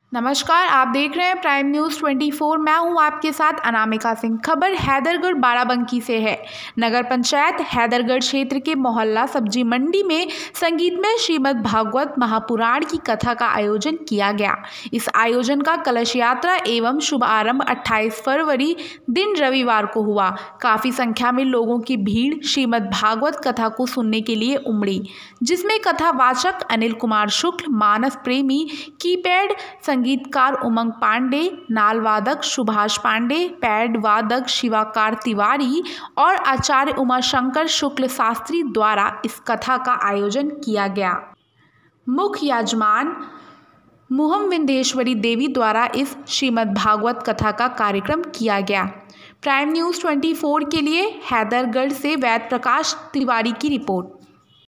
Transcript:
नमस्कार, आप देख रहे हैं प्राइम न्यूज़ 24। मैं हूं आपके साथ अनामिका सिंह। खबर हैदरगढ़ बाराबंकी से है। नगर पंचायत हैदरगढ़ क्षेत्र के मोहल्ला सब्जी मंडी में संगीतमय श्रीमद् भागवत महापुराण की कथा का आयोजन किया गया। इस आयोजन का कलश यात्रा एवं शुभारंभ 28 फरवरी दिन रविवार को हुआ। काफ़ी संख्या में लोगों की भीड़ श्रीमद् भागवत कथा को सुनने के लिए उमड़ी, जिसमें कथावाचक अनिल कुमार शुक्ल, मानस प्रेमी, कीपैड संगीतकार उमंग पांडे, नाल वादक सुभाष पांडे, पैड वादक शिवाकार तिवारी और आचार्य उमाशंकर शुक्ल शास्त्री द्वारा इस कथा का आयोजन किया गया। मुख्य यजमान मुहम विंध्येश्वरी देवी द्वारा इस श्रीमद् भागवत कथा का कार्यक्रम किया गया। प्राइम न्यूज़ 24 के लिए हैदरगढ़ से वैद प्रकाश तिवारी की रिपोर्ट।